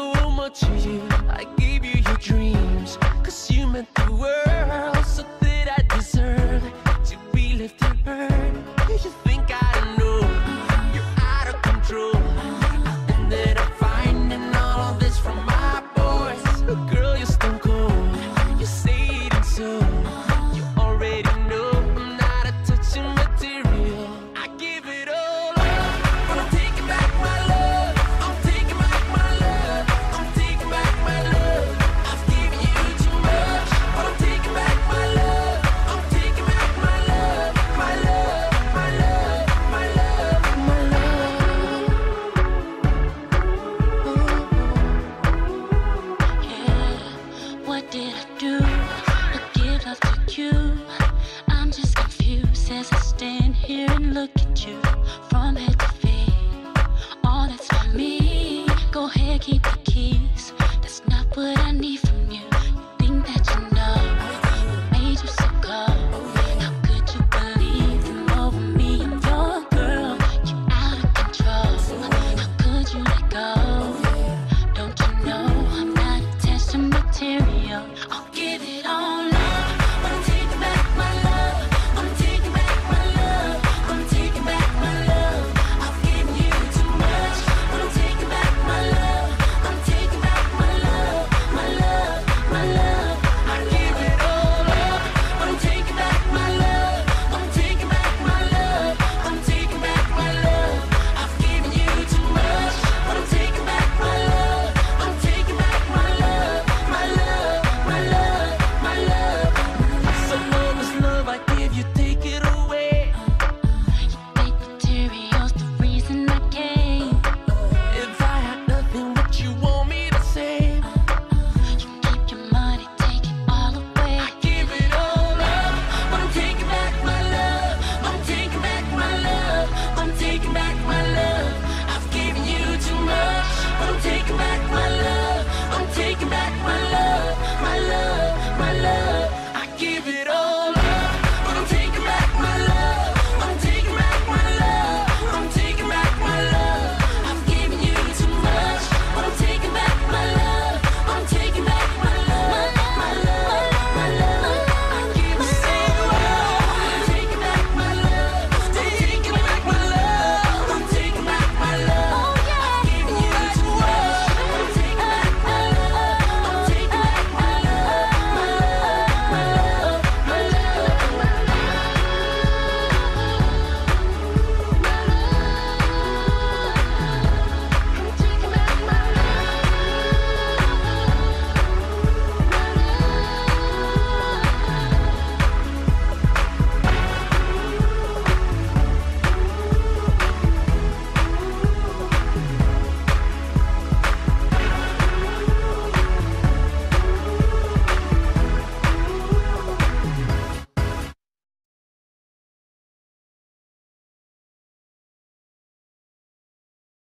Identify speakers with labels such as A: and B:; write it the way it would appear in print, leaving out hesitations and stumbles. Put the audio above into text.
A: so much to you. I gave you your dreams, cause you meant the world. So did I deserve to be left hurt? You think I don't know? You're out of control. I ended up finding all of this from my boys. Girl, you're stone cold. You say it and so you already know I'm not a touching material. I give it all up, but I'm taking back my love. I'm taking back my love. I'm taking back my love. I've given you too much, but I'm taking back my love. I'm taking back my love, my love, my love, my love, my love.
B: Yeah, what did I do to give love to you? I'm just confused as I stand here and look at you from head to feet. All that's for me. Go ahead, keep the keys. That's not what I need from